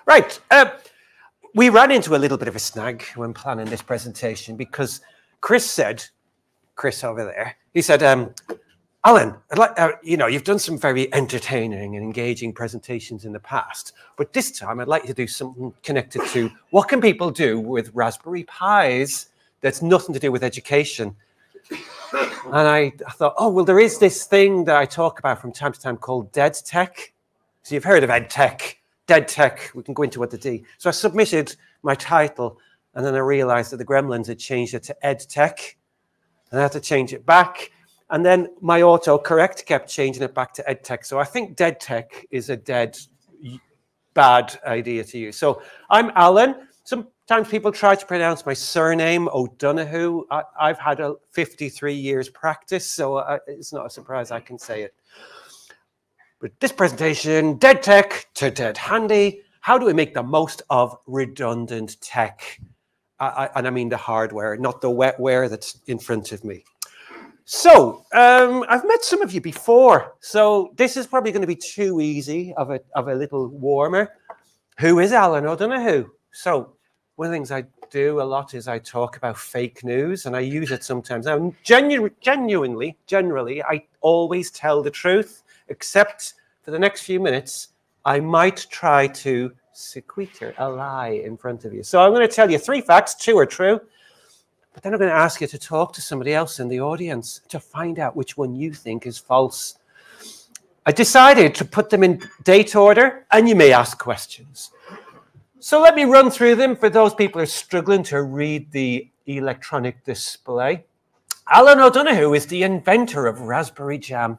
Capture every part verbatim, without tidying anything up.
Right. Uh, we ran into a little bit of a snag when planning this presentation because Chris said, Chris over there, he said, um, Alan, I'd like, uh, you know, you've done some very entertaining and engaging presentations in the past, but this time I'd like you to do something connected to what can people do with Raspberry Pis that's nothing to do with education. And I, I thought, oh, well, there is this thing that I talk about from time to time called dEdTech. So you've heard of EdTech. dEdTech, we can go into what the D. So I submitted my title, and then I realized that the gremlins had changed it to EdTech, and I had to change it back. And then my autocorrect kept changing it back to EdTech. So I think dEdTech is a dead, bad idea to use. So I'm Alan. Sometimes people try to pronounce my surname, O'Donoghue. I, I've had a fifty-three years practice, so I, it's not a surprise I can say it. But this presentation, dEdTech to dead handy. How do we make the most of redundant tech? I, I, and I mean the hardware, not the wetware that's in front of me. So um, I've met some of you before, so this is probably going to be too easy of a, of a little warmer. Who is Alan O'Donoghue? So one of the things I do a lot is I talk about fake news, and I use it sometimes. Now, genu genuinely, generally, I always tell the truth. Except for the next few minutes, I might try to sequitur a lie in front of you. So I'm going to tell you three facts, two are true, but then I'm going to ask you to talk to somebody else in the audience to find out which one you think is false. I decided to put them in date order, and you may ask questions. So let me run through them for those people who are struggling to read the electronic display. Alan O'Donoghue is the inventor of Raspberry Jam.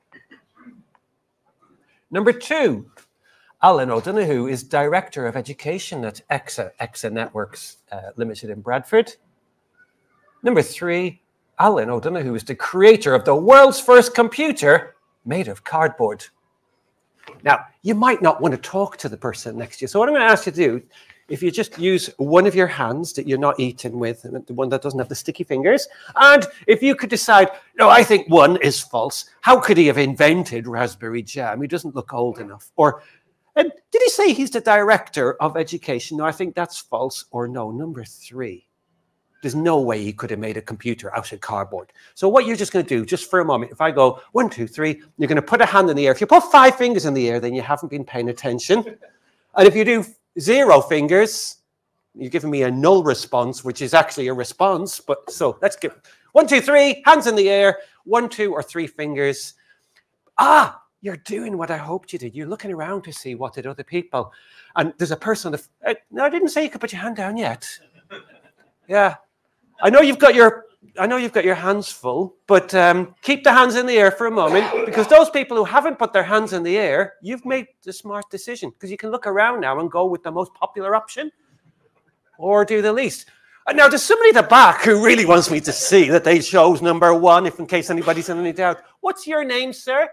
Number two, Alan O'Donoghue is Director of Education at Exa, Exa Networks uh, Limited in Bradford. Number three, Alan O'Donoghue is the creator of the world's first computer made of cardboard. Now, you might not want to talk to the person next to you. So what I'm going to ask you to do, if you just use one of your hands that you're not eating with, the one that doesn't have the sticky fingers, and if you could decide, no, I think one is false. How could he have invented Raspberry Jam? He doesn't look old enough. Or um, did he say he's the director of education? No, I think that's false. Or no, number three. There's no way he could have made a computer out of cardboard. So what you're just going to do, just for a moment, if I go one, two, three, you're going to put a hand in the air. If you put five fingers in the air, then you haven't been paying attention. And if you do zero fingers, you're giving me a null response, which is actually a response. But so let's give one, two, three, hands in the air, one, two, or three fingers. Ah, you're doing what I hoped you did. You're looking around to see what did other people. And there's a person. On the, uh, no, I didn't say you could put your hand down yet. Yeah. I know you've got your I know you've got your hands full, but um, keep the hands in the air for a moment, because those people who haven't put their hands in the air, you've made the smart decision, because you can look around now and go with the most popular option or do the least. And now there's somebody at the back who really wants me to see that they chose number one, if in case anybody's in any doubt. What's your name, sir?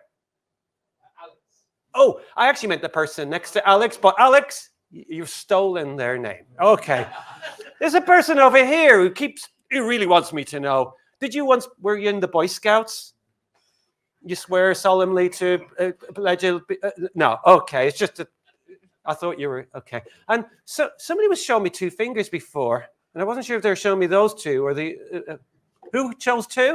Alex. Oh, I actually meant the person next to Alex, but Alex, you've stolen their name. Okay. There's a person over here who keeps, who really wants me to know. Did you once, were you in the Boy Scouts? You swear solemnly to uh, pledge, uh, no, okay, it's just, a, I thought you were, okay. And so somebody was showing me two fingers before, and I wasn't sure if they were showing me those two or the, uh, who chose two?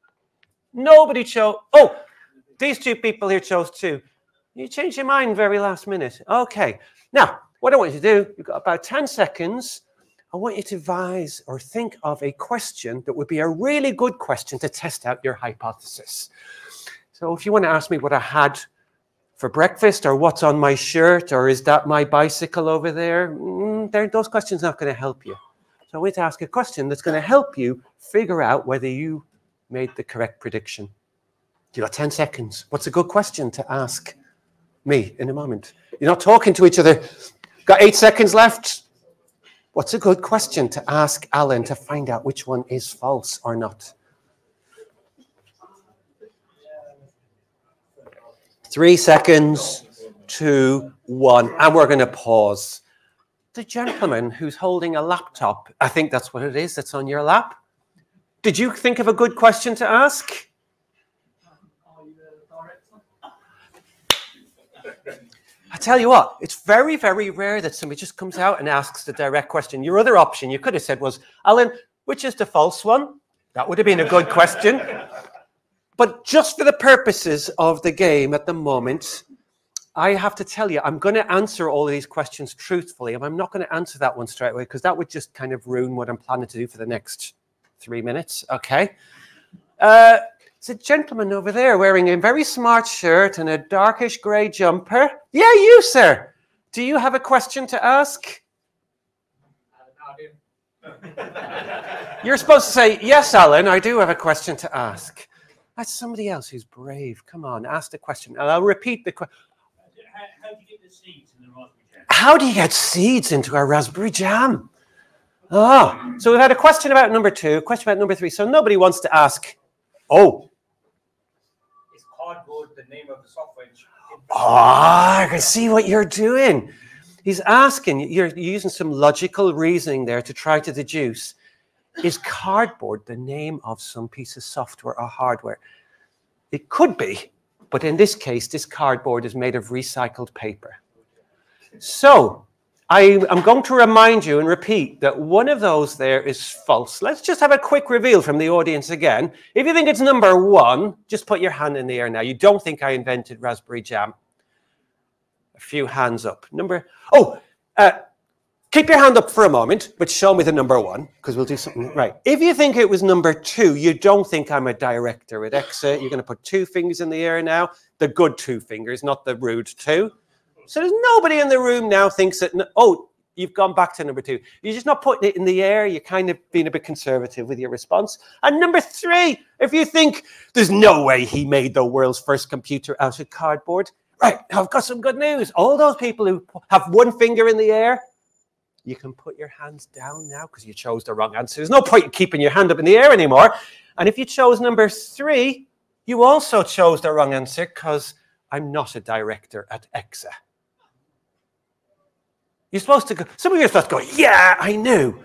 Nobody chose, oh, these two people here chose two. You changed your mind very last minute. Okay, now, what I want you to do, you've got about ten seconds. I want you to devise or think of a question that would be a really good question to test out your hypothesis. So if you want to ask me what I had for breakfast, or what's on my shirt, or is that my bicycle over there, mm, those questions are not going to help you. So I want to ask a question that's going to help you figure out whether you made the correct prediction. You've got ten seconds. What's a good question to ask me in a moment? You're not talking to each other. Got eight seconds left. What's a good question to ask Alan to find out which one is false or not? Three seconds, two, one, and we're going to pause. The gentleman who's holding a laptop, I think that's what it is, that's on your lap. Did you think of a good question to ask? tell you what, it's very, very rare that somebody just comes out and asks the direct question. Your other option you could have said was, Alan, which is the false one? That would have been a good question. But just for the purposes of the game at the moment, I have to tell you, I'm going to answer all of these questions truthfully, and I'm not going to answer that one straight away because that would just kind of ruin what I'm planning to do for the next three minutes. Okay. Uh, There's a gentleman over there wearing a very smart shirt and a darkish grey jumper. Yeah, you, sir. Do you have a question to ask? Uh, no, You're supposed to say, yes, Alan, I do have a question to ask. That's somebody else who's brave. Come on, ask the question. And I'll repeat the question. How, how do you get the seeds in the raspberry jam? How do you get seeds into a raspberry jam? Oh, so we've had a question about number two, a question about number three. So nobody wants to ask, oh. Is cardboard the name of the software? Oh, I can see what you're doing. He's asking, you're using some logical reasoning there to try to deduce, is cardboard the name of some piece of software or hardware? It could be, but in this case, this cardboard is made of recycled paper. So I, I'm going to remind you and repeat that one of those there is false. Let's just have a quick reveal from the audience again. If you think it's number one, just put your hand in the air now. You don't think I invented raspberry jam? A few hands up. Number, oh, uh, keep your hand up for a moment, but show me the number one, because we'll do something right. If you think it was number two, you don't think I'm a director at Exa. You're going to put two fingers in the air now, the good two fingers, not the rude two. So there's nobody in the room now thinks that, oh, you've gone back to number two. You're just not putting it in the air. You're kind of being a bit conservative with your response. And number three, if you think there's no way he made the world's first computer out of cardboard, right, I've got some good news. All those people who have one finger in the air, you can put your hands down now because you chose the wrong answer. There's no point in keeping your hand up in the air anymore. And if you chose number three, you also chose the wrong answer because I'm not a director at Exa. You're supposed to go, some of you are supposed to go, yeah, I knew.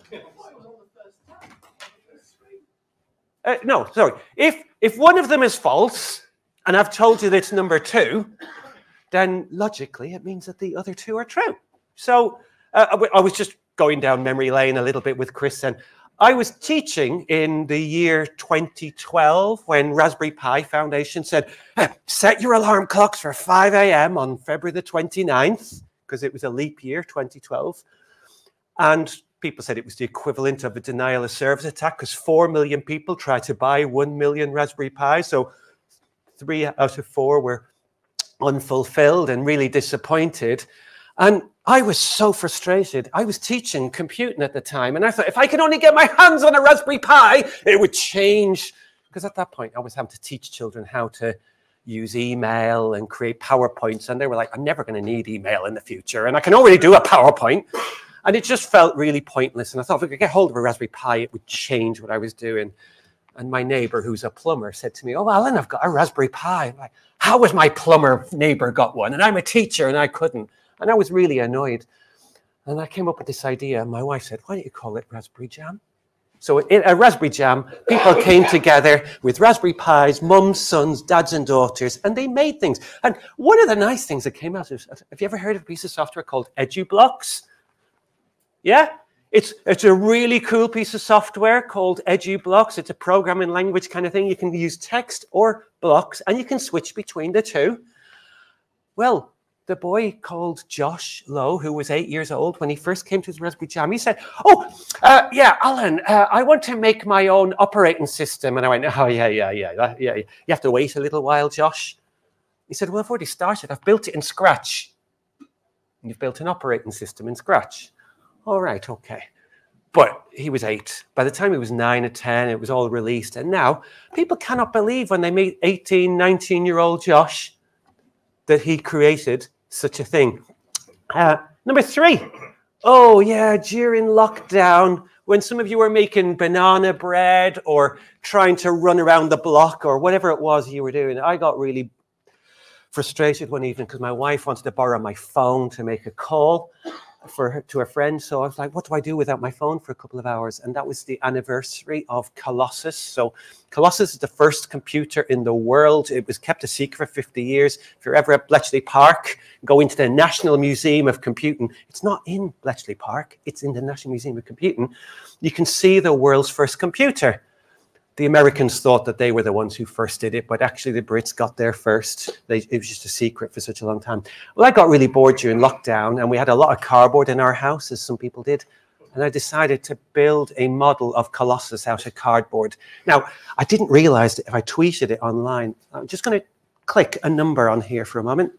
Uh, no, sorry. If, if one of them is false, and I've told you that it's number two, then logically it means that the other two are true. So uh, I was just going down memory lane a little bit with Chris, and I was teaching in the year twenty twelve when Raspberry Pi Foundation said, hey, set your alarm clocks for five A M on February the twenty-ninth, because it was a leap year, twenty twelve. And people said it was the equivalent of a denial of service attack because four million people tried to buy one million Raspberry Pi. So three out of four were unfulfilled and really disappointed. And I was so frustrated. I was teaching computing at the time. And I thought, if I could only get my hands on a Raspberry Pi, it would change. Because at that point, I was having to teach children how to use email and create PowerPoints. And they were like, I'm never going to need email in the future. And I can already do a PowerPoint. And it just felt really pointless. And I thought, if I could get hold of a Raspberry Pi, it would change what I was doing. And my neighbor, who's a plumber, said to me, oh, Alan, I've got a Raspberry Pi. I'm like, how has my plumber neighbor got one? And I'm a teacher and I couldn't. And I was really annoyed. And I came up with this idea. And my wife said, why don't you call it Raspberry Jam? So in a Raspberry Jam, people came together with Raspberry Pis, mums, sons, dads and daughters, and they made things. And one of the nice things that came out is, have you ever heard of a piece of software called EduBlocks? Yeah? It's, it's a really cool piece of software called EduBlocks. It's a programming language kind of thing. You can use text or blocks, and you can switch between the two. Well, the boy called Josh Lowe, who was eight years old when he first came to his Raspberry Jam, he said, oh, uh, yeah, Alan, uh, I want to make my own operating system. And I went, oh, yeah, yeah, yeah, that, yeah. You have to wait a little while, Josh. He said, well, I've already started. I've built it in Scratch. And you've built an operating system in Scratch. All right, okay. But he was eight. By the time he was nine or ten, it was all released. And now people cannot believe when they meet eighteen, nineteen-year-old Josh that he created such a thing. Uh, number three. Oh, yeah, during lockdown, when some of you were making banana bread or trying to run around the block or whatever it was you were doing, I got really frustrated one evening because my wife wanted to borrow my phone to make a call. for her, to a friend. So I was like, what do I do without my phone for a couple of hours? And that was the anniversary of Colossus. So Colossus is the first computer in the world. It was kept a secret for fifty years. If you're ever at Bletchley Park, go into the National Museum of Computing. It's not in Bletchley Park. It's in the National Museum of Computing. You can see the world's first computer. The Americans thought that they were the ones who first did it, but actually the Brits got there first. They, it was just a secret for such a long time. Well, I got really bored during lockdown, and we had a lot of cardboard in our house, as some people did. And I decided to build a model of Colossus out of cardboard. Now, I didn't realize that if I tweeted it online, I'm just going to click a number on here for a moment.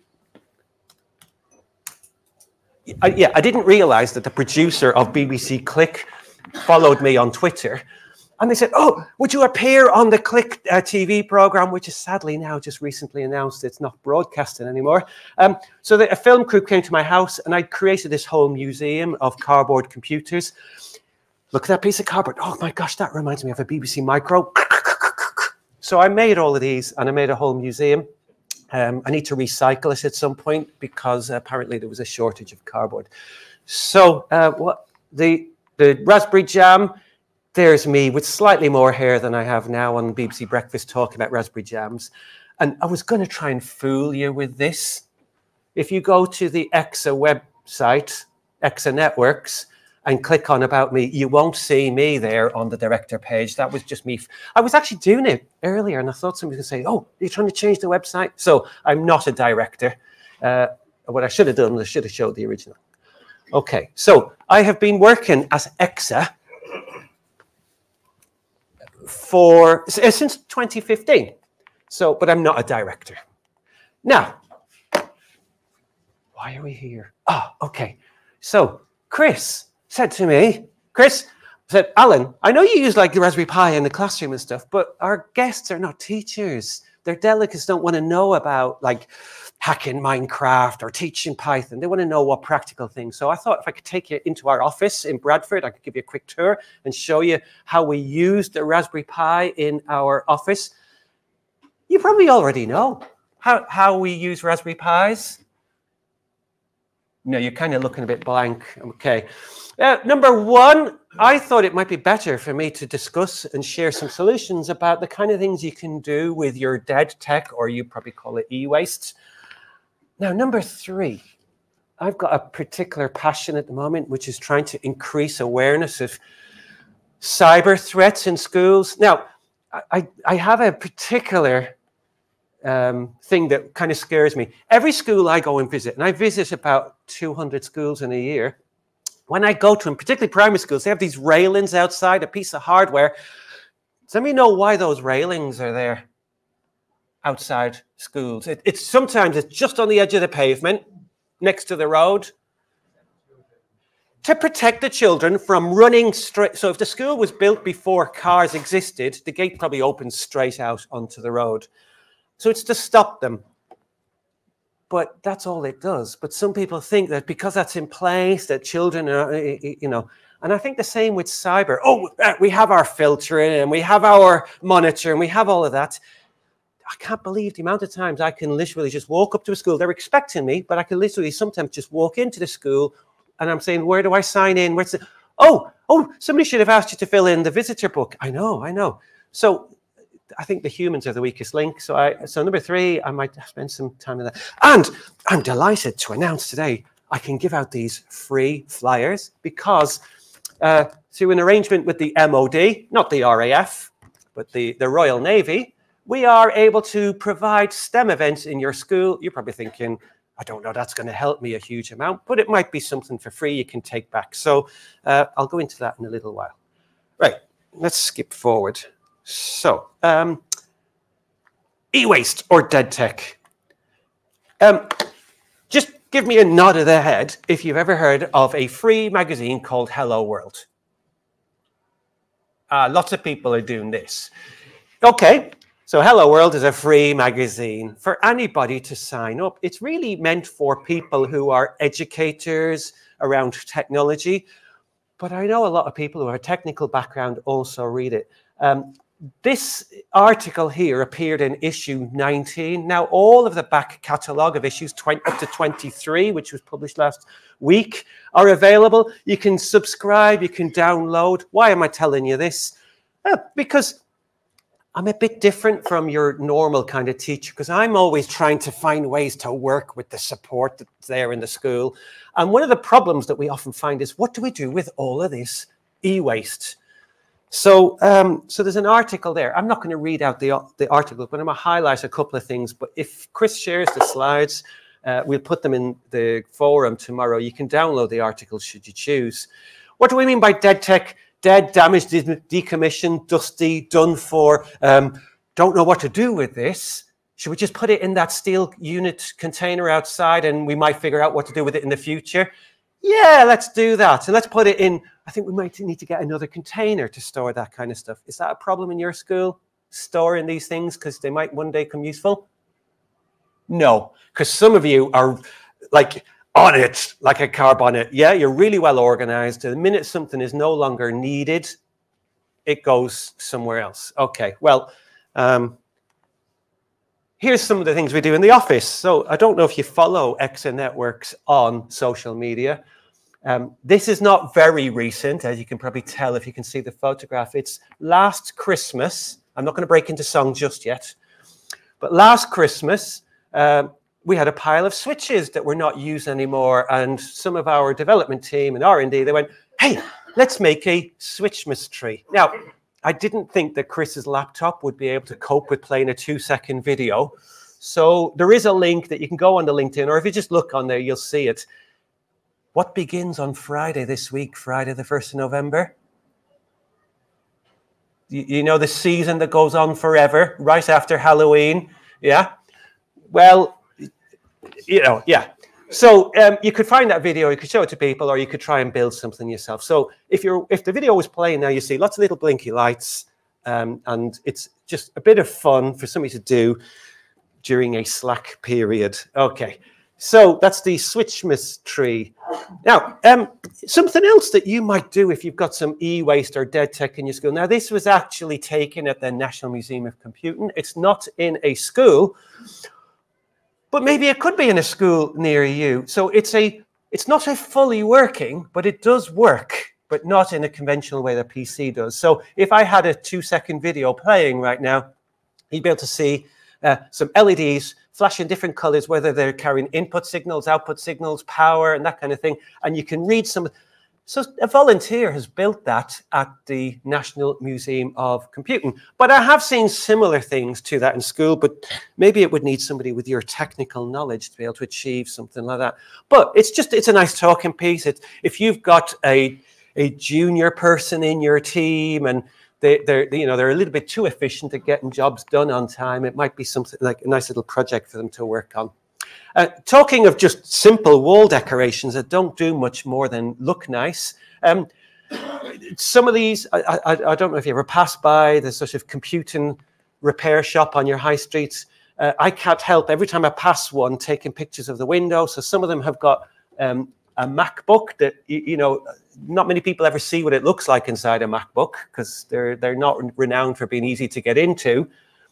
I, yeah, I didn't realize that the producer of B B C Click followed me on Twitter. And they said, oh, would you appear on the Click uh, T V program, which is sadly now just recently announced it's not broadcasting anymore. Um, so the, a film crew came to my house, and I created this whole museum of cardboard computers. Look at that piece of cardboard. Oh my gosh, that reminds me of a B B C Micro. So I made all of these, and I made a whole museum. Um, I need to recycle it at some point because apparently there was a shortage of cardboard. So uh, what the the Raspberry Jam. There's me with slightly more hair than I have now on B B C Breakfast talking about raspberry jams. And I was going to try and fool you with this. If you go to the Exa website, Exa Networks, and click on About Me, you won't see me there on the director page. That was just me. I was actually doing it earlier, and I thought somebody was going to say, oh, you're trying to change the website? So I'm not a director. Uh, what I should have done was I should have showed the original. Okay, so I have been working as Exa for since twenty fifteen. So, but I'm not a director. Now, why are we here? Oh, okay. So Chris said to me, Chris said, Alan, I know you use like the Raspberry Pi in the classroom and stuff, but our guests are not teachers. Their delegates don't want to know about like hacking Minecraft or teaching Python. They want to know what practical things. So I thought if I could take you into our office in Bradford, I could give you a quick tour and show you how we use the Raspberry Pi in our office. You probably already know how, how we use Raspberry Pis. No, you're kind of looking a bit blank. Okay. Uh, number one, I thought it might be better for me to discuss and share some solutions about the kind of things you can do with your dEdTech, or you probably call it e-waste. Now, number three, I've got a particular passion at the moment, which is trying to increase awareness of cyber threats in schools. Now, I, I have a particular um, thing that kind of scares me. Every school I go and visit, and I visit about two hundred schools in a year, when I go to them, particularly primary schools, they have these railings outside, a piece of hardware. Does anybody know why those railings are there outside schools? It, it's sometimes it's just on the edge of the pavement, next to the road, to protect the children from running straight. So if the school was built before cars existed, the gate probably opens straight out onto the road. So it's to stop them. But that's all it does. But some people think that because that's in place, that children are, you know, and I think the same with cyber. Oh, we have our filtering and we have our monitor and we have all of that. I can't believe the amount of times I can literally just walk up to a school. They're expecting me, but I can literally sometimes just walk into the school and I'm saying, where do I sign in? Where's the, oh, oh, somebody should have asked you to fill in the visitor book. I know, I know. So I think the humans are the weakest link. So I, so number three, I might spend some time on that. And I'm delighted to announce today, I can give out these free flyers because uh, through an arrangement with the M O D, not the R A F, but the, the Royal Navy, we are able to provide STEM events in your school. You're probably thinking, I don't know, that's going to help me a huge amount, but it might be something for free you can take back. So uh, I'll go into that in a little while. Right, let's skip forward. So, um, e-waste or dEdTech. Um, just give me a nod of the head if you've ever heard of a free magazine called Hello World. Uh, lots of people are doing this. Okay, so Hello World is a free magazine for anybody to sign up. It's really meant for people who are educators around technology, but I know a lot of people who have a technical background also read it. Um, this article here appeared in issue nineteen. Now, all of the back catalogue of issues twenty, up to twenty-three, which was published last week, are available. You can subscribe, you can download. Why am I telling you this? Uh, because I'm a bit different from your normal kind of teacher, because I'm always trying to find ways to work with the support that's there in the school. And one of the problems that we often find is, what do we do with all of this e-waste? So, um, so there's an article there. I'm not going to read out the, the article, but I'm going to highlight a couple of things. But if Chris shares the slides, uh, we'll put them in the forum tomorrow. You can download the article should you choose. What do we mean by dEdTech? Dead, damaged, decommissioned, dusty, done for, um, don't know what to do with this. Should we just put it in that steel unit container outside and we might figure out what to do with it in the future? Yeah, let's do that. So let's put it in. I think we might need to get another container to store that kind of stuff. Is that a problem in your school, storing these things because they might one day come useful? No, because some of you are like on it like a carb on it. Yeah, you're really well organized. The minute something is no longer needed, it goes somewhere else. Okay, well, um, here's some of the things we do in the office. So I don't know if you follow Exa Networks on social media. Um, this is not very recent, as you can probably tell if you can see the photograph. It's last Christmas. I'm not going to break into song just yet. But last Christmas, um, we had a pile of switches that were not used anymore. And some of our development team and R and D, they went, hey, let's make a Switchmas tree. Now, I didn't think that Chris's laptop would be able to cope with playing a two second video. So there is a link that you can go on the LinkedIn, or if you just look on there, you'll see it. What begins on Friday this week, Friday the first of November? You, you know, the season that goes on forever, right after Halloween. Yeah. Well, you know, yeah. So um, you could find that video, you could show it to people, or you could try and build something yourself. So if you're, if the video was playing now, you see lots of little blinky lights, um, and it's just a bit of fun for somebody to do during a slack period. Okay, so that's the Switchmas tree. Now, um, something else that you might do if you've got some e-waste or dEdTech in your school. Now, this was actually taken at the National Museum of Computing. It's not in a school, but maybe it could be in a school near you. So it's a, it's not a fully working, but it does work, but not in a conventional way that P C does. So if I had a two second video playing right now, you'd be able to see uh, some L E Ds flashing different colors, whether they're carrying input signals, output signals, power, and that kind of thing. And you can read some. So a volunteer has built that at the National Museum of Computing. But I have seen similar things to that in school, but maybe it would need somebody with your technical knowledge to be able to achieve something like that. But it's just, it's a nice talking piece. It's, if you've got a, a junior person in your team and they, they're, you know, they're a little bit too efficient at getting jobs done on time, it might be something like a nice little project for them to work on. Uh, talking of just simple wall decorations that don't do much more than look nice, um, some of these, I, I, I don't know if you ever pass by the sort of computing repair shop on your high streets. Uh, I can't help every time I pass one taking pictures of the window. So some of them have got um, a MacBook that, you, you know, not many people ever see what it looks like inside a MacBook because they're, they're not renowned for being easy to get into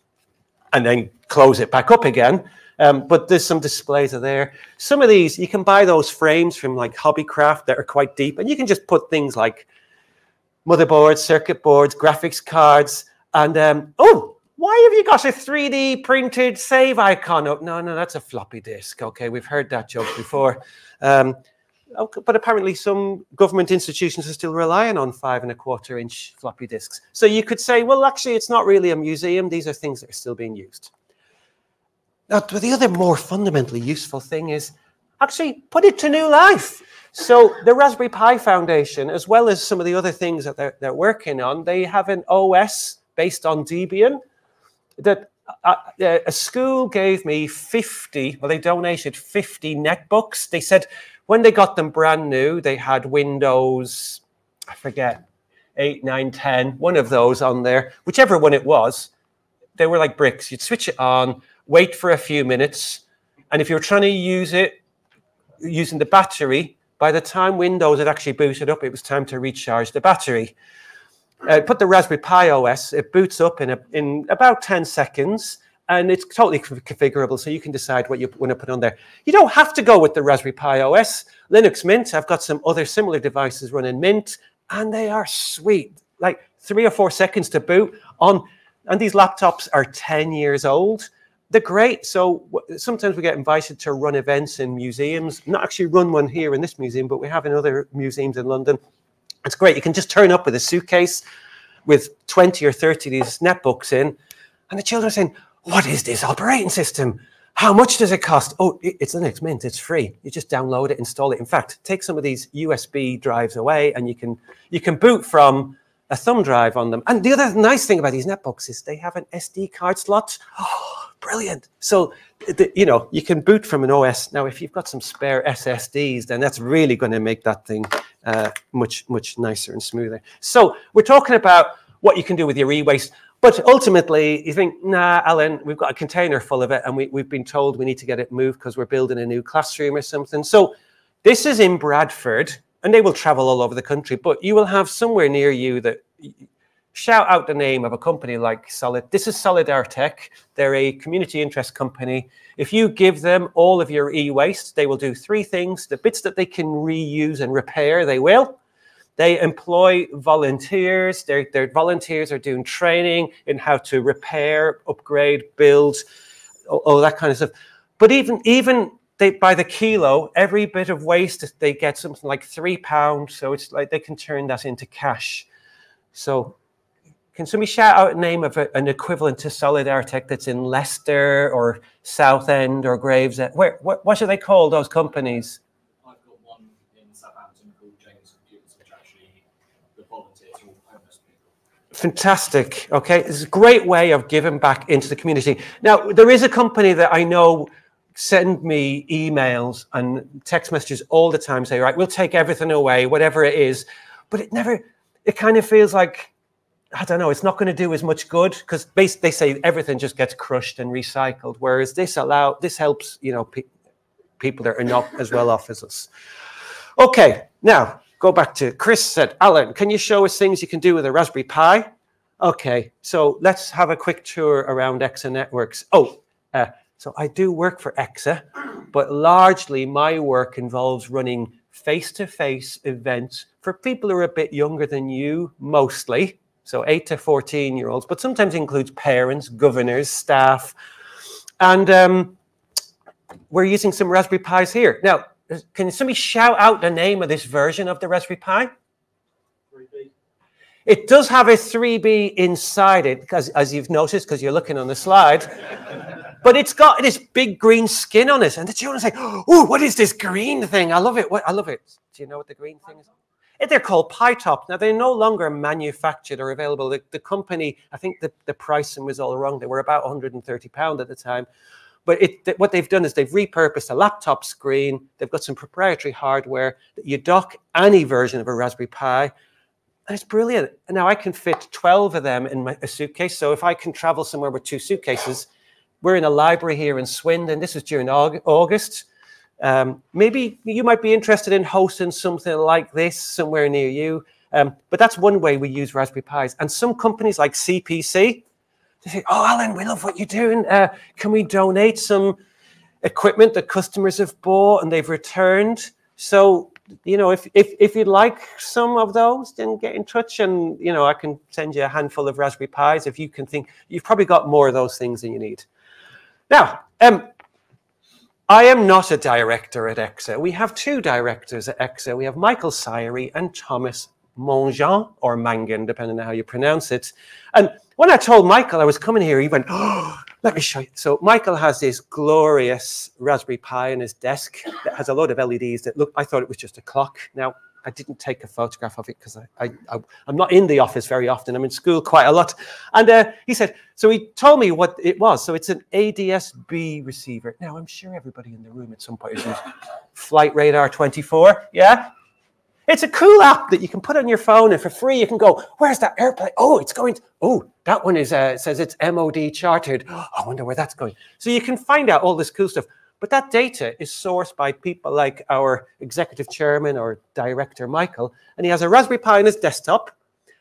and then close it back up again. Um, but there's some displays are there. Some of these, you can buy those frames from like Hobbycraft that are quite deep, and you can just put things like motherboards, circuit boards, graphics cards, and um, oh, why have you got a three D printed save icon? Oh, no, no, that's a floppy disk. Okay, we've heard that joke before. Um, okay, but apparently some government institutions are still relying on five and a quarter inch floppy disks. So you could say, well, actually, it's not really a museum. These are things that are still being used. Now, the other more fundamentally useful thing is actually put it to new life. So the Raspberry Pi Foundation, as well as some of the other things that they're, they're working on, they have an O S based on Debian that uh, a school gave me fifty, well, they donated fifty netbooks. They said when they got them brand new, they had Windows, I forget, eight, nine, ten, one of those on there, whichever one it was. They were like bricks. You'd switch it on, wait for a few minutes, and if you're trying to use it using the battery, by the time Windows had actually booted up, it was time to recharge the battery. uh, put the Raspberry Pi O S, it boots up in, a, in about ten seconds, and it's totally configurable, so you can decide what you want to put on there. You don't have to go with the Raspberry Pi O S. Linux Mint, I've got some other similar devices running Mint, and they are sweet. Like three or four seconds to boot on, and these laptops are ten years old. They're great. So sometimes we get invited to run events in museums. Not actually run one here in this museum, but we have in other museums in London. It's great. You can just turn up with a suitcase with twenty or thirty of these netbooks in, and the children are saying, what is this operating system? How much does it cost? Oh, it's Linux Mint. It's free. You just download it, install it. In fact, take some of these U S B drives away, and you can you can boot from a thumb drive on them. And the other nice thing about these netbooks is they have an S D card slot. Oh, brilliant. So, the, you know, you can boot from an O S. Now, if you've got some spare S S Ds, then that's really going to make that thing uh, much, much nicer and smoother. So we're talking about what you can do with your e-waste. But ultimately, you think, nah, Alan, we've got a container full of it, and we, we've been told we need to get it moved because we're building a new classroom or something. So this is in Bradford, and they will travel all over the country, but you will have somewhere near you that shout out the name of a company like Solid. This is dEdTech. They're a community interest company. If you give them all of your e-waste, they will do three things. The bits that they can reuse and repair, they will. They employ volunteers. Their, their volunteers are doing training in how to repair, upgrade, build, all, all that kind of stuff. But even, even they, by the kilo, every bit of waste, they get something like three pounds. So it's like they can turn that into cash. So can somebody shout out a name of a, an equivalent to dEdTech that's in Leicester or Southend or Gravesend? Where, what, what should they call those companies? I've got one in Southampton called James Computers, which actually the volunteers are all homeless people. Fantastic. Okay, it's a great way of giving back into the community. Now, there is a company that I know send me emails and text messages all the time, say, right, we'll take everything away, whatever it is, but it never, it kind of feels like, I don't know, it's not going to do as much good because they say everything just gets crushed and recycled, whereas this allow this helps, you know, pe people that are not as well off as us. Okay, now go back to Chris said, Alan, can you show us things you can do with a Raspberry Pi? Okay, so let's have a quick tour around Exa Networks. Oh, uh, so I do work for Exa, but largely my work involves running face-to-face events for people who are a bit younger than you, mostly. So eight to fourteen year olds, but sometimes includes parents, governors, staff. And um, we're using some Raspberry Pis here. Now, can somebody shout out the name of this version of the Raspberry Pi? three B. It does have a three B inside it, because as you've noticed, because you're looking on the slide, but it's got this big green skin on it. And the children say, oh, what is this green thing? I love it. What, I love it. Do you know what the green thing is? They're called Pi Top. Now, they're no longer manufactured or available. The, the company, I think the, the pricing was all wrong. They were about one hundred and thirty pounds at the time. But it, th what they've done is they've repurposed a laptop screen. They've got some proprietary hardware that you dock any version of a Raspberry Pi. And it's brilliant. And now I can fit twelve of them in my, a suitcase. So if I can travel somewhere with two suitcases, we're in a library here in Swindon. This was during August. Um, maybe you might be interested in hosting something like this somewhere near you. Um, but that's one way we use Raspberry Pis. And some companies like C P C, they say, oh, Alan, we love what you're doing. Uh, can we donate some equipment that customers have bought and they've returned? So, you know, if, if, if you'd like some of those, then get in touch and, you know, I can send you a handful of Raspberry Pis. If you can think, you've probably got more of those things than you need. Now, um, I am not a director at Exa. We have two directors at Exa. We have Michael Syrie and Thomas Mangin, or Mangan, depending on how you pronounce it. And when I told Michael I was coming here, he went, oh, let me show you. So Michael has this glorious Raspberry Pi on his desk that has a load of L E Ds that look, I thought it was just a clock. Now, I didn't take a photograph of it because I, I, I, I'm not in the office very often. I'm in school quite a lot. And uh, he said, so he told me what it was. So it's an A D S B receiver. Now, I'm sure everybody in the room at some point has used Flight Radar twenty-four. Yeah? It's a cool app that you can put on your phone, and for free you can go, where's that airplane? Oh, it's going to, oh, that one is uh, says it's M O D chartered. Oh, I wonder where that's going. So you can find out all this cool stuff. But that data is sourced by people like our executive chairman or director, Michael, and he has a Raspberry Pi on his desktop,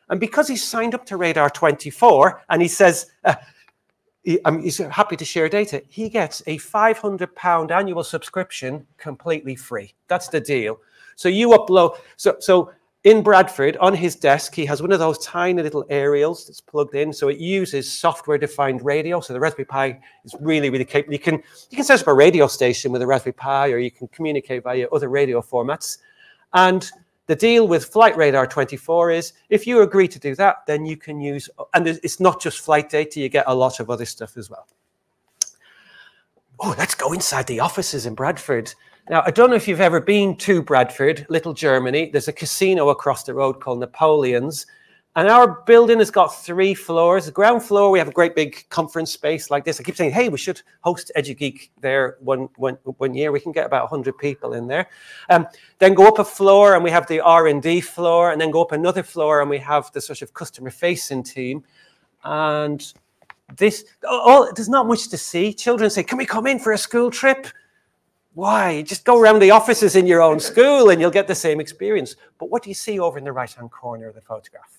And because he's signed up to Radar twenty-four, and he says, uh, he, um, he's happy to share data, he gets a five hundred pound annual subscription completely free. That's the deal. So you upload, so, so in Bradford, on his desk, he has one of those tiny little aerials that's plugged in. So it uses software-defined radio. So the Raspberry Pi is really, really capable. You can, you can set up a radio station with a Raspberry Pi, or you can communicate via other radio formats. And the deal with Flight Radar twenty-four is, if you agree to do that, then you can use, and it's not just flight data, you get a lot of other stuff as well. Oh, let's go inside the offices in Bradford. Now, I don't know if you've ever been to Bradford, little Germany. There's a casino across the road called Napoleon's. And our building has got three floors. The ground floor, we have a great big conference space like this. I keep saying, hey, we should host EduGeek there one, one, one year. We can get about one hundred people in there. Um, then go up a floor, and we have the R and D floor. And then go up another floor, and we have the sort of customer-facing team. And this, oh, there's not much to see. Children say, can we come in for a school trip? Why? Just go around the offices in your own school and you'll get the same experience. But what do you see over in the right-hand corner of the photograph?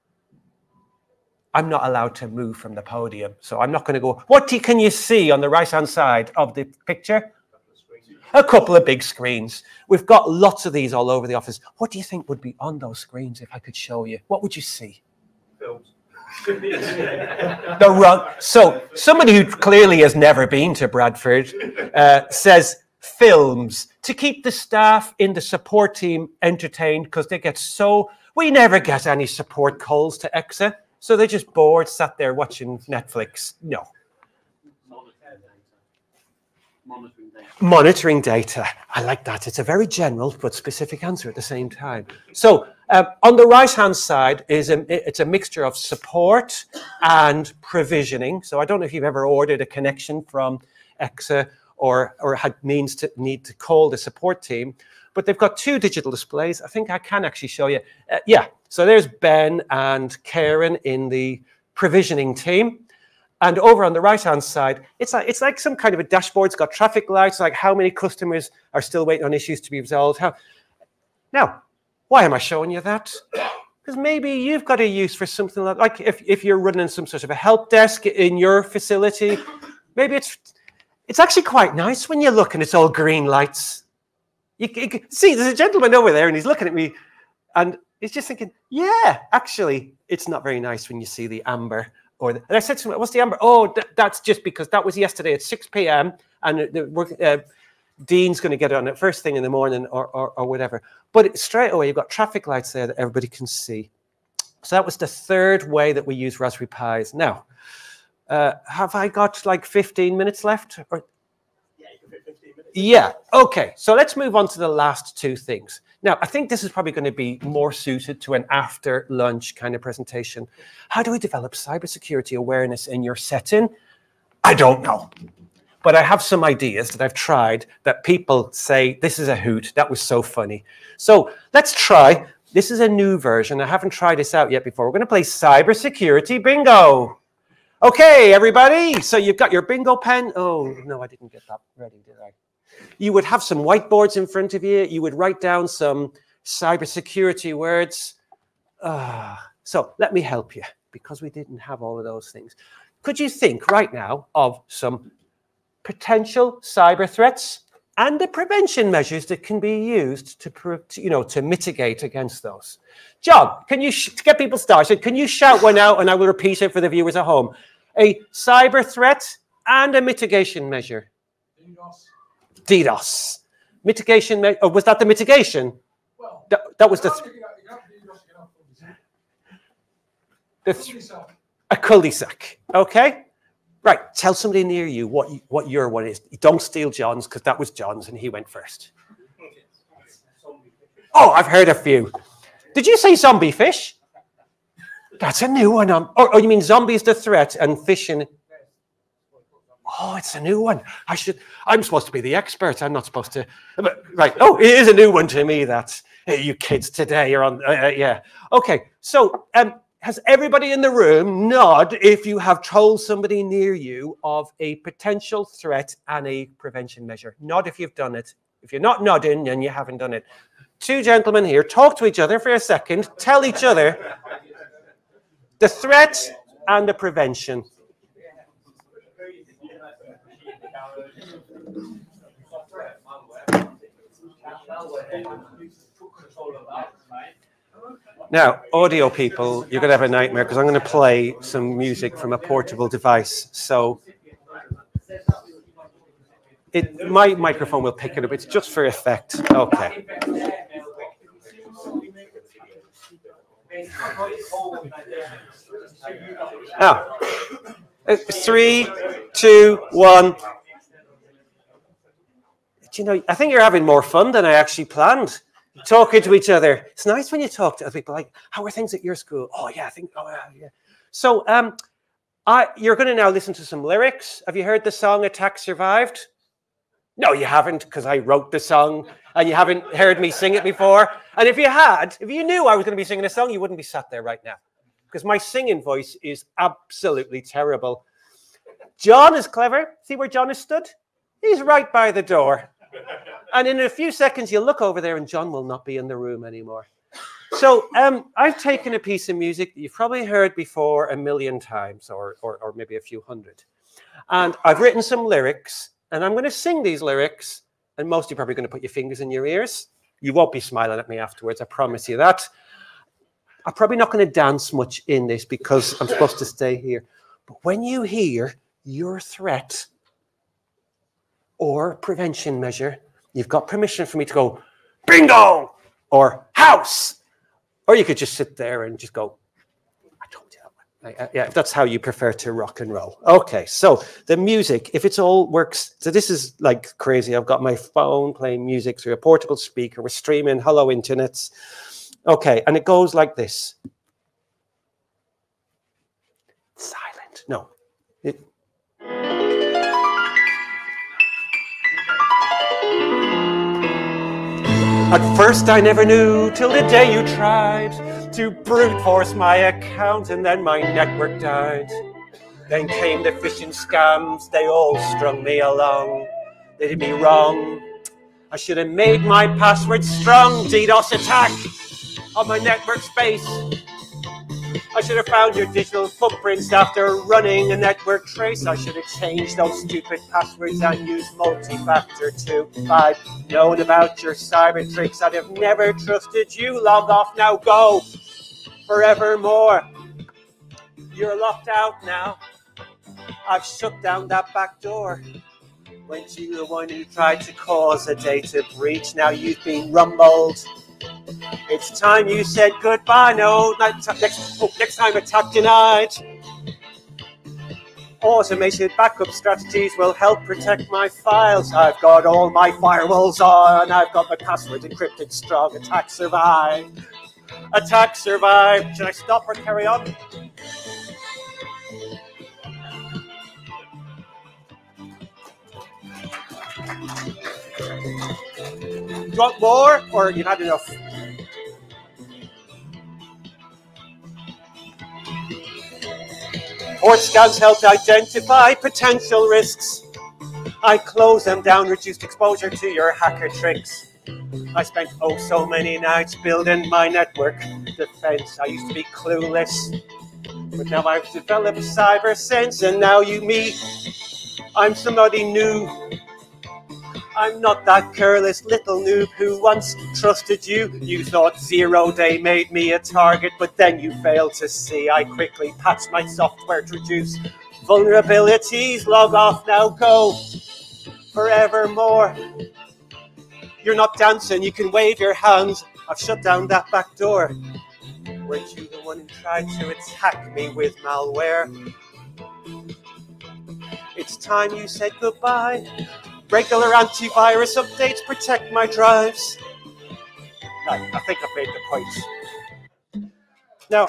I'm not allowed to move from the podium, so I'm not going to go. What can you see on the right-hand side of the picture? A couple of big screens. We've got lots of these all over the office. What do you think would be on those screens if I could show you? What would you see? Films. The run. So somebody who clearly has never been to Bradford uh, says films to keep the staff in the support team entertained, because they get so, we never get any support calls to Exa, so they're just bored, sat there watching Netflix. No. Monitoring data. Monitoring data. I like that. It's a very general but specific answer at the same time. So um, on the right-hand side is a, it's a mixture of support and provisioning. So I don't know if you've ever ordered a connection from Exa or, or had means to need to call the support team, but they've got two digital displays. I think I can actually show you. Uh, yeah, so there's Ben and Karen in the provisioning team. And over on the right-hand side, it's like, it's like some kind of a dashboard. It's got traffic lights, like how many customers are still waiting on issues to be resolved. How... Now, why am I showing you that? Because maybe you've got a use for something like, like if, if you're running some sort of a help desk in your facility, maybe it's, it's actually quite nice when you look and it's all green lights. You, you can see, there's a gentleman over there and he's looking at me and he's just thinking, yeah, actually, it's not very nice when you see the amber. Or the, and I said to him, what's the amber? Oh, th that's just because that was yesterday at six p m and the work, uh, Dean's going to get on it first thing in the morning or, or, or whatever. But it, straight away, you've got traffic lights there that everybody can see. So that was the third way that we use Raspberry Pis. Now, uh, have I got like fifteen minutes left? Or? Yeah, you can fit fifteen minutes. Yeah, okay. So let's move on to the last two things. Now, I think this is probably going to be more suited to an after lunch kind of presentation. How do we develop cybersecurity awareness in your setting? I don't know. But I have some ideas that I've tried that people say, this is a hoot. That was so funny. So let's try. This is a new version. I haven't tried this out yet before. We're going to play cybersecurity bingo. Okay, everybody. So you've got your bingo pen. Oh, no, I didn't get that ready, did I? You would have some whiteboards in front of you. You would write down some cybersecurity words. Uh, so let me help you, because we didn't have all of those things. Could you think right now of some potential cyber threats and the prevention measures that can be used to, you know, to mitigate against those? John, can you, sh to get people started, can you shout one out and I will repeat it for the viewers at home? A cyber threat and a mitigation measure. DDoS. DDoS. Mitigation, or was that the mitigation? Well, that, that was the... the th a cul-de-sac. Okay? Right. Tell somebody near you what, what your one is. Don't steal John's, because that was John's and he went first. Oh, I've heard a few. Did you say zombie fish? That's a new one. Um, or, or you mean zombies the threat and fishing... Oh, it's a new one. I should. I'm supposed to be the expert. I'm not supposed to. But, right. Oh, it is a new one to me. That hey, you kids today are on. Uh, yeah. Okay. So, um, has everybody in the room nod if you have told somebody near you of a potential threat and a prevention measure? Nod if you've done it. If you're not nodding, then you haven't done it. Two gentlemen here. Talk to each other for a second. Tell each other. The threat and the prevention. Now, audio people, you're going to have a nightmare because I'm going to play some music from a portable device. So it, my microphone will pick it up. It's just for effect. Okay. Now, three, two, one. Do you know, I think you're having more fun than I actually planned. Talking to each other. It's nice when you talk to other people, like, how are things at your school? Oh, yeah, I think, oh, yeah, yeah. So um, I, you're going to now listen to some lyrics. Have you heard the song Attack Survived? No, you haven't, because I wrote the song, and you haven't heard me sing it before. And if you had, if you knew I was going to be singing a song, you wouldn't be sat there right now, because my singing voice is absolutely terrible. John is clever. See where John is stood? He's right by the door. And in a few seconds, you'll look over there and John will not be in the room anymore. So um, I've taken a piece of music that you've probably heard before a million times, or, or, or maybe a few hundred. And I've written some lyrics, and I'm going to sing these lyrics, and most of you are probably going to put your fingers in your ears. You won't be smiling at me afterwards, I promise you that. I'm probably not going to dance much in this because I'm supposed to stay here. But when you hear your threat or prevention measure, you've got permission for me to go, bingo, or house. Or you could just sit there and just go, I told you that one. Yeah, if that's how you prefer to rock and roll. Okay, so the music, if it's all works, so this is like crazy. I've got my phone playing music through a portable speaker. We're streaming, hello, internet. Okay, and it goes like this. Silent, no. It, At first I never knew, till the day you tried to brute force my account, and then my network died. Then came the phishing scams, they all strung me along. They did me wrong. I should have made my password strong. DDoS attack on my network space. I should have found your digital footprints after running a network trace. I should have changed those stupid passwords and used multi-factor too. If I'd known about your cyber tricks, I'd have never trusted you. Log off now, go forevermore. You're locked out now. I've shut down that back door. Weren't you the one who tried to cause a data breach? Now you've been rumbled. It's time you said goodbye. No, next, oh, next time attack denied. Automated backup strategies will help protect my files. I've got all my firewalls on. I've got my password encrypted strong. Attack survived. Attack survived. Should I stop or carry on? You want more, or you've had enough? Port scans helped identify potential risks. I closed them down, reduced exposure to your hacker tricks. I spent oh so many nights building my network defense. I used to be clueless, but now I've developed cyber sense, and now you meet. I'm somebody new. I'm not that careless little noob who once trusted you. You thought zero day made me a target, but then you failed to see. I quickly patched my software to reduce vulnerabilities. Log off now, go forevermore. You're not dancing, you can wave your hands. I've shut down that back door. Weren't you the one who tried to attack me with malware? It's time you said goodbye. Regular antivirus updates protect my drives. I, I think I've made the point. Now,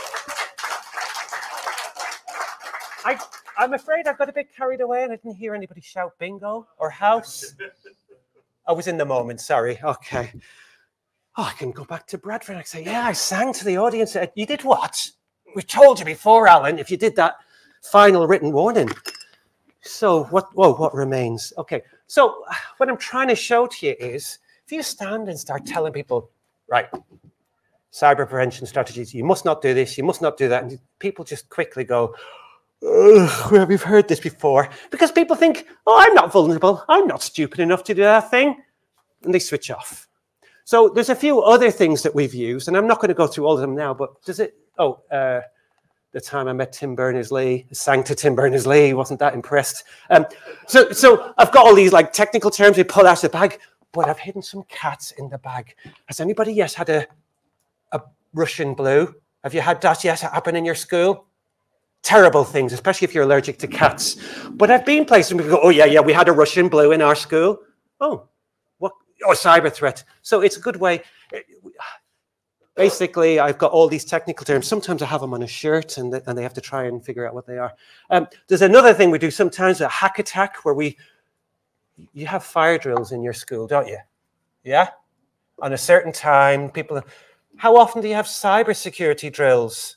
I, I'm afraid I got a bit carried away and I didn't hear anybody shout bingo or house. I was in the moment, sorry. Okay. Oh, I can go back to Bradford and I say, yeah, I sang to the audience. You did what? We've told you before, Alan, if you did that final written warning. So what, whoa, what remains? Okay, so what I'm trying to show to you is, if you stand and start telling people, right, cyber prevention strategies. You must not do this, you must not do that. And people just quickly go, well, we've heard this before. Because people think, oh, I'm not vulnerable. I'm not stupid enough to do that thing. And they switch off. So there's a few other things that we've used, and I'm not going to go through all of them now, but does it, oh, uh, the time I met Tim Berners-Lee, sang to Tim Berners-Lee, wasn't that impressed. Um, so, so I've got all these like technical terms we pull out of the bag, but I've hidden some cats in the bag. Has anybody yet had a, a Russian blue? Have you had that yet happen in your school? Terrible things, especially if you're allergic to cats. But I've been places where we go, oh yeah, yeah, we had a Russian blue in our school. Oh, what? Oh, cyber threat. So it's a good way. Basically, I've got all these technical terms. Sometimes I have them on a shirt, and, and they have to try and figure out what they are. Um, there's another thing we do sometimes, a hack attack, where we, you have fire drills in your school, don't you? Yeah? On a certain time, people, how often do you have cybersecurity drills?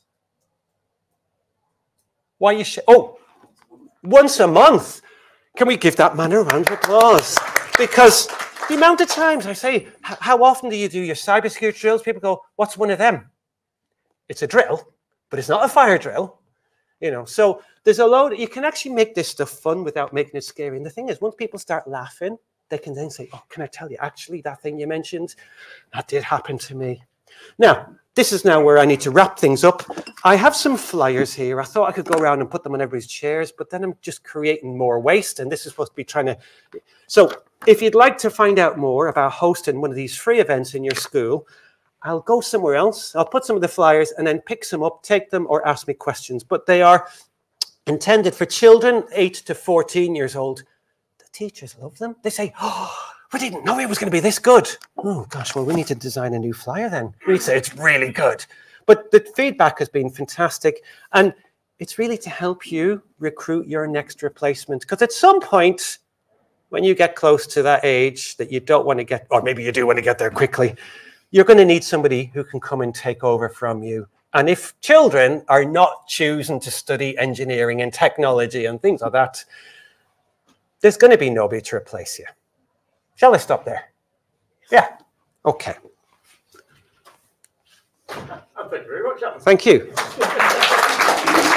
Why you, sh oh, once a month. Can we give that man a round of applause? Because the amount of times I say, how often do you do your cybersecurity drills? People go, what's one of them? It's a drill, but it's not a fire drill. You know, so there's a load, you can actually make this stuff fun without making it scary. And the thing is, once people start laughing, they can then say, oh, can I tell you, actually, that thing you mentioned, that did happen to me. Now, this is now where I need to wrap things up. I have some flyers here. I thought I could go around and put them on everybody's chairs, but then I'm just creating more waste, and this is supposed to be trying to... So if you'd like to find out more about hosting one of these free events in your school, I'll go somewhere else. I'll put some of the flyers and then pick some up, take them, or ask me questions. But they are intended for children eight to fourteen years old. The teachers love them. They say, oh, we didn't know it was going to be this good. Oh, gosh, well, we need to design a new flyer then. We say it's really good. But the feedback has been fantastic. And it's really to help you recruit your next replacement. Because at some point, when you get close to that age that you don't want to get, or maybe you do want to get there quickly, you're going to need somebody who can come and take over from you. And if children are not choosing to study engineering and technology and things like that, there's going to be nobody to replace you. Shall I stop there? Yeah. Okay. Thank you very much, Alan. Thank you.